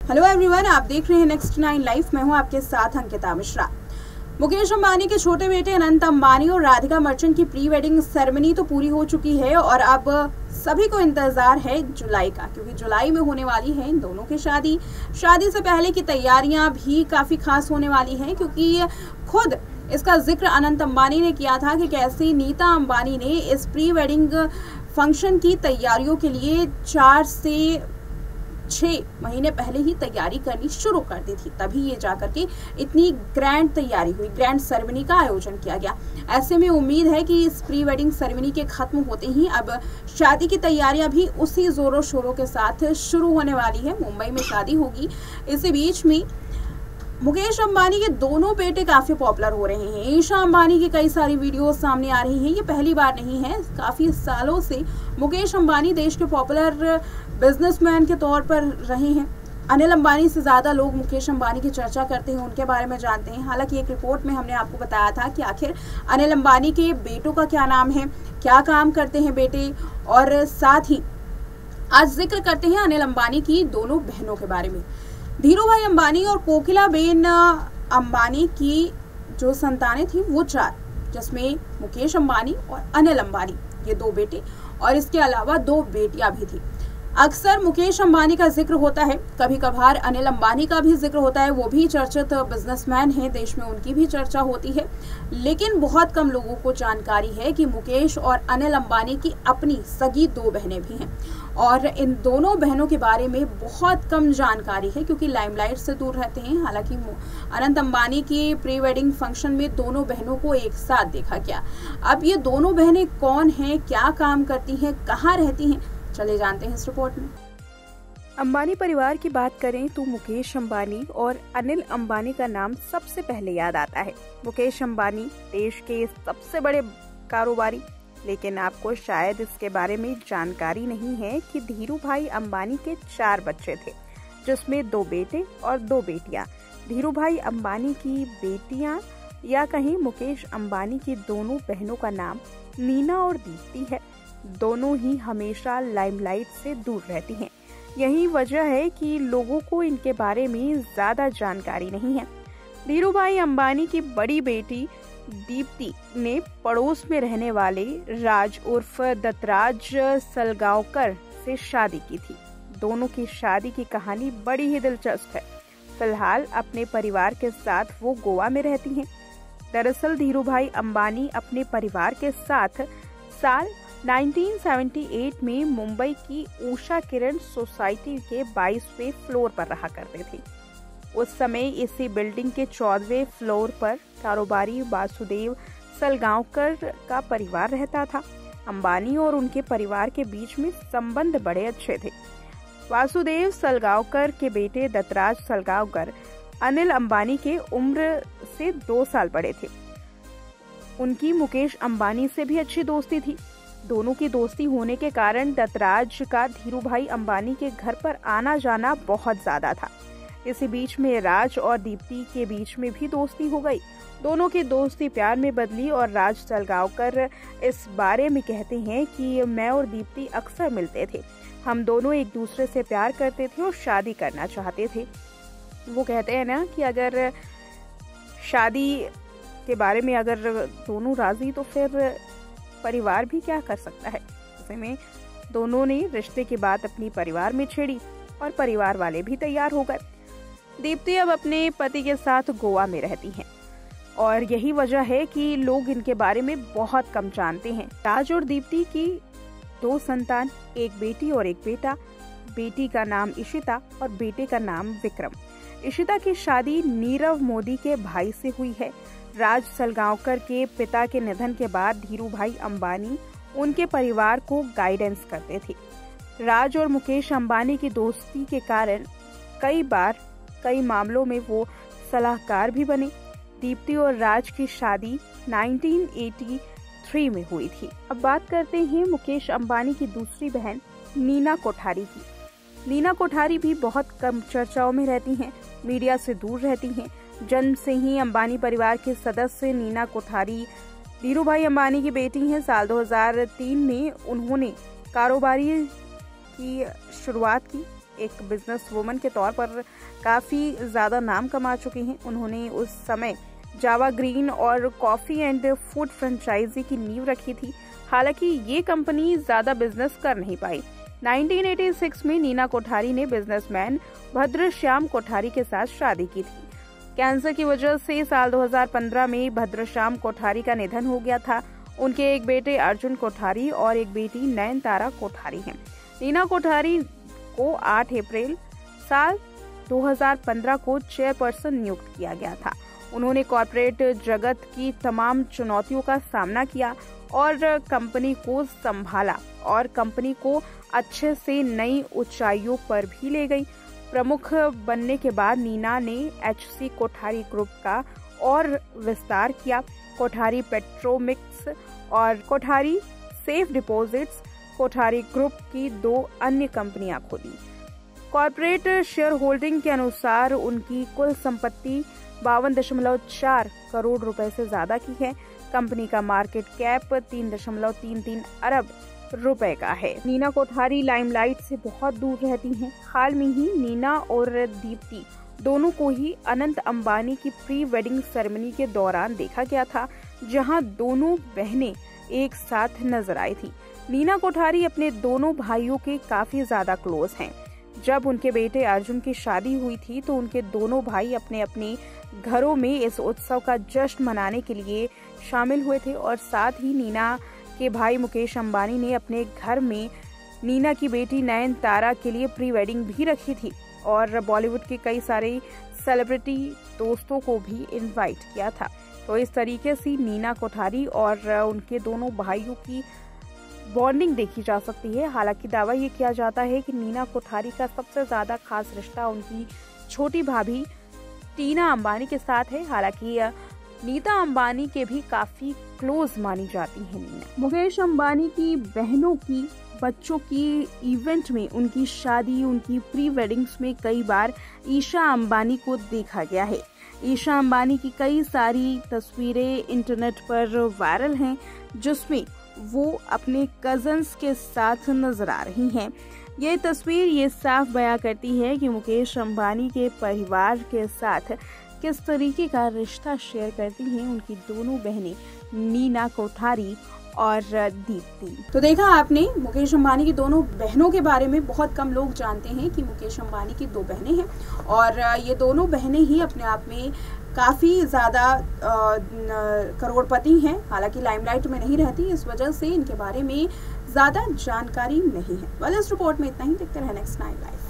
Hello everyone, आप देख रहे हैं नेक्स्ट 9 लाइफ। मैं हूं आपके साथ अंकिता मिश्रा। मुकेश अंबानी के छोटे बेटे अनंत अंबानी और राधिका मर्चेंट की प्री वेडिंग सेरेमनी तो पूरी हो चुकी है और अब सभी को इंतजार है जुलाई का, क्योंकि जुलाई में होने वाली है इन दोनों की शादी। शादी से पहले की तैयारियां भी काफी खास होने वाली हैं, क्योंकि खुद इसका जिक्र अनंत अंबानी ने किया था कि कैसे नीता अंबानी ने इस प्री वेडिंग फंक्शन की तैयारियों के लिए 4 से 6 महीने पहले ही तैयारी करनी शुरू कर दी थी। तभी ये जाकर के इतनी ग्रैंड तैयारी हुई, ग्रैंड सेरेमनी का आयोजन किया गया। ऐसे में उम्मीद है कि इस प्री वेडिंग सेरेमनी के खत्म होते ही अब शादी की तैयारियां भी उसी जोरों शोरों के साथ शुरू होने वाली है। मुंबई में शादी होगी। इसी बीच में मुकेश अंबानी के दोनों बेटे काफी पॉपुलर हो रहे हैं। ईशा अंबानी की कई सारी वीडियोस सामने आ रही हैं। ये पहली बार नहीं है, काफी सालों से मुकेश अंबानी देश के पॉपुलर बिजनेसमैन के तौर पर रहे हैं। अनिल अंबानी से ज्यादा लोग मुकेश अंबानी की चर्चा करते हैं, उनके बारे में जानते हैं। हालांकि एक रिपोर्ट में हमने आपको बताया था कि आखिर अनिल अंबानी के बेटों का क्या नाम है, क्या काम करते हैं बेटे, और साथ ही आज जिक्र करते हैं अनिल अंबानी की दोनों बहनों के बारे में। धीरूभाई अंबानी और कोकिलाबेन अंबानी की जो संतानें थी वो 4, जिसमें मुकेश अंबानी और अनिल अंबानी ये 2 बेटे और इसके अलावा 2 बेटियां भी थी। अक्सर मुकेश अंबानी का जिक्र होता है, कभी कभार अनिल अंबानी का भी जिक्र होता है। वो भी चर्चित बिजनेसमैन हैं, देश में उनकी भी चर्चा होती है। लेकिन बहुत कम लोगों को जानकारी है कि मुकेश और अनिल अंबानी की अपनी सगी 2 बहनें भी हैं और इन दोनों बहनों के बारे में बहुत कम जानकारी है, क्योंकि लाइमलाइट से दूर रहते हैं। हालांकि अनंत अंबानी की प्री वेडिंग फंक्शन में दोनों बहनों को एक साथ देखा गया। अब ये दोनों बहनें कौन हैं, क्या काम करती हैं, कहाँ रहती हैं, चले जानते हैं इस रिपोर्ट में। अंबानी परिवार की बात करें तो मुकेश अंबानी और अनिल अंबानी का नाम सबसे पहले याद आता है। मुकेश अंबानी देश के सबसे बड़े कारोबारी, लेकिन आपको शायद इसके बारे में जानकारी नहीं है कि धीरूभाई अंबानी के 4 बच्चे थे, जिसमें 2 बेटे और 2 बेटियां। धीरूभाई अंबानी की बेटियां या कहीं मुकेश अंबानी की दोनों बहनों का नाम नीना और दीप्ति है। दोनों ही हमेशा लाइमलाइट से दूर रहती हैं। यही वजह है कि लोगों को इनके बारे में ज्यादा जानकारी नहीं है। धीरूभाई अंबानी की बड़ी बेटी दीप्ति ने पड़ोस में रहने वाले राज उर्फ दत्तराज सलगांवकर से शादी की थी। दोनों की शादी की कहानी बड़ी ही दिलचस्प है। फिलहाल अपने परिवार के साथ वो गोवा में रहती हैं। दरअसल धीरूभाई अंबानी अपने परिवार के साथ साल 1978 में मुंबई की उषा किरण सोसाइटी के 22वें फ्लोर पर रहा करते थे। उस समय इसी बिल्डिंग के 14वें फ्लोर पर कारोबारी वासुदेव सलगांवकर का परिवार रहता था। अंबानी और उनके परिवार के बीच में संबंध बड़े अच्छे थे। वासुदेव सलगांवकर के बेटे दत्तराज सलगांवकर अनिल अंबानी के उम्र से 2 साल बड़े थे। उनकी मुकेश अंबानी से भी अच्छी दोस्ती थी। दोनों की दोस्ती होने के कारण दत्तराज का धीरूभाई अंबानी के घर पर आना जाना बहुत ज्यादा था। इसी बीच में राज और दीप्ति के बीच में भी दोस्ती हो गई। दोनों की दोस्ती प्यार में बदली और राज सलगांवकर इस बारे में कहते हैं कि मैं और दीप्ति अक्सर मिलते थे। हम दोनों एक दूसरे से प्यार करते थे और शादी करना चाहते थे। वो कहते हैं ना कि अगर शादी के बारे में अगर दोनों राजी तो फिर परिवार भी क्या कर सकता है। ऐसे में दोनों ने रिश्ते की बात अपनी परिवार में छेड़ी और परिवार वाले भी तैयार हो गए। दीप्ति अब अपने पति के साथ गोवा में रहती हैं और यही वजह है कि लोग इनके बारे में बहुत कम जानते हैं। राज और दीप्ति की 2 संतान, एक बेटी और एक बेटा। बेटी का नाम इशिता और बेटे का नाम विक्रम। इशिता की शादी नीरव मोदी के भाई से हुई है। राज सलगांवकर के पिता के निधन के बाद धीरूभाई अंबानी उनके परिवार को गाइडेंस करते थे। राज और मुकेश अंबानी की दोस्ती के कारण कई मामलों में वो सलाहकार भी बने। दीप्ति और राज की शादी 1983 में हुई थी। अब बात करते हैं मुकेश अंबानी की दूसरी बहन नीना कोठारी की। नीना कोठारी भी बहुत कम चर्चाओं में रहती हैं, मीडिया से दूर रहती हैं। जन्म से ही अंबानी परिवार के सदस्य नीना कोठारी धीरूभाई अंबानी की बेटी हैं। साल 2003 में उन्होंने कारोबारी की शुरुआत की। एक बिजनेस वुमन के तौर पर काफ़ी ज़्यादा नाम कमा चुकी हैं। उन्होंने उस समय जावा ग्रीन और कॉफ़ी एंड फूड फ्रेंचाइजी की नींव रखी थी। हालांकि ये कंपनी ज़्यादा बिजनेस कर नहीं पाई। 1986 में नीना कोठारी ने बिजनेसमैन भद्रश्याम कोठारी के साथ शादी की थी। कैंसर की वजह से साल 2015 में भद्रश्याम कोठारी का निधन हो गया था। उनके एक बेटे अर्जुन कोठारी और एक बेटी नयनतारा कोठारी हैं। नीना कोठारी को 8 अप्रैल साल 2015 को चेयरपर्सन नियुक्त किया गया था। उन्होंने कॉर्पोरेट जगत की तमाम चुनौतियों का सामना किया और कंपनी को संभाला और कंपनी को अच्छे से नई ऊंचाइयों पर भी ले गई। प्रमुख बनने के बाद नीना ने HC कोठारी ग्रुप का और विस्तार किया। कोठारी पेट्रोमिक्स और Kothari safe deposits Kothari group की 2 अन्य कंपनियां खोली। कॉर्पोरेट शेयर होल्डिंग के अनुसार उनकी कुल संपत्ति 52.4 करोड़ रुपए से ज्यादा की है। कंपनी का मार्केट कैप 3.33 अरब रुपए का है। नीना कोठारी लाइमलाइट से बहुत दूर रहती हैं। हाल में ही नीना और दीप्ति दोनों को ही अनंत अंबानी की प्री वेडिंग सेरेमनी के दौरान देखा गया था, जहां दोनों बहनें एक साथ नजर आई थी। नीना कोठारी अपने दोनों भाइयों के काफी ज्यादा क्लोज हैं। जब उनके बेटे अर्जुन की शादी हुई थी तो उनके दोनों भाई अपने अपने घरों में इस उत्सव का जश्न मनाने के लिए शामिल हुए थे और साथ ही नीना के भाई मुकेश अंबानी ने अपने घर में नीना की बेटी नयनतारा के लिए प्री वेडिंग भी रखी थी और बॉलीवुड के कई सारे सेलिब्रिटी दोस्तों को भी इनवाइट किया था। तो इस तरीके से नीना कोठारी और उनके दोनों भाइयों की बॉन्डिंग देखी जा सकती है। हालांकि दावा ये किया जाता है कि नीना कोठारी का सबसे ज्यादा खास रिश्ता उनकी छोटी भाभी टीना अंबानी के साथ है। हालांकि नीता अंबानी के भी काफी क्लोज मानी जाती है नीना। मुकेश अंबानी की बहनों की बच्चों की इवेंट में उनकी शादी, उनकी प्री वेडिंग्स में कई बार ईशा अंबानी को देखा गया है। ईशा अंबानी की कई सारी तस्वीरें इंटरनेट पर वायरल हैं, जिसमें वो अपने कजन्स के साथ नजर आ रही हैं। ये तस्वीर ये साफ बयां करती है कि मुकेश अंबानी के परिवार के साथ किस तरीके का रिश्ता शेयर करती हैं उनकी दोनों बहनें नीना कोठारी और दीप्ति। तो देखा आपने मुकेश अंबानी की दोनों बहनों के बारे में। बहुत कम लोग जानते हैं कि मुकेश अंबानी की 2 बहनें हैं और ये दोनों बहनें ही अपने आप में काफ़ी ज़्यादा करोड़पति हैं। हालांकि लाइमलाइट में नहीं रहती, इस वजह से इनके बारे में ज़्यादा जानकारी नहीं है। इस रिपोर्ट में इतना ही। देखते रहें नेक्स्ट 9 लाइव।